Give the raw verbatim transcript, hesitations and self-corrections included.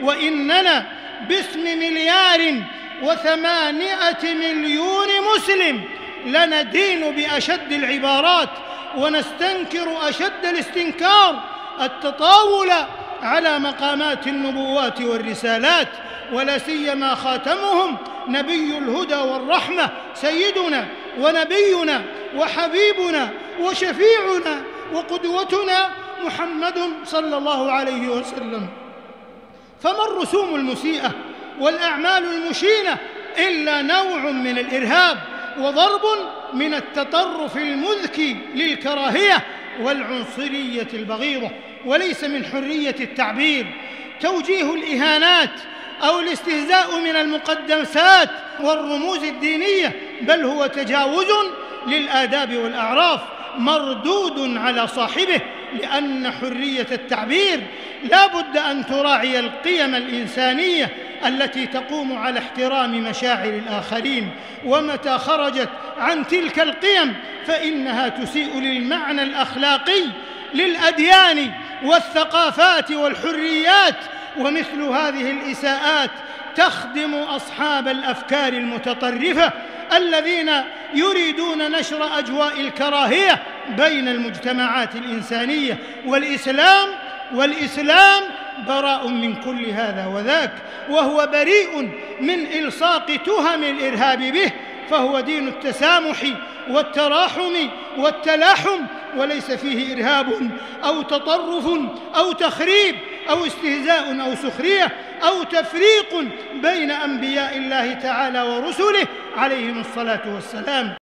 وإننا باسم مليار وثمانمائة مليون مسلم لندين بأشد العبارات ونستنكر أشد الاستنكار التطاول على مقامات النبوات والرسالات، ولا سيما خاتمهم نبي الهدى والرحمة سيدنا ونبينا وحبيبنا وشفيعنا وقدوتنا محمد صلى الله عليه وسلم. فما الرسوم المسيئة والأعمال المشينة إلا نوع من الإرهاب وضرب من التطرف المذكي للكراهية والعنصرية البغيضة، وليس من حرية التعبير. توجيه الإهانات أو الاستهزاء من المقدسات والرموز الدينية، بل هو تجاوز للآداب والأعراف مردود على صاحبه، لأن حرية التعبير لا بد أن تراعي القيم الإنسانية التي تقوم على احترام مشاعر الآخرين، ومتى خرجت عن تلك القيم فإنها تسيء للمعنى الأخلاقي للأديان والثقافات والحريات. ومثل هذه الإساءات تخدم أصحاب الأفكار المتطرفة الذين يريدون نشر أجواء الكراهية بين المجتمعات الإنسانية، والإسلام والإسلام براء من كل هذا وذاك، وهو بريء من إلصاق تهم الإرهاب به، فهو دين التسامح والتراحم والتلاحم، وليس فيه إرهاب أو تطرف أو تخريب أو استهزاء أو سخرية أو تفريق بين أنبياء الله تعالى ورسله عليهم الصلاة والسلام.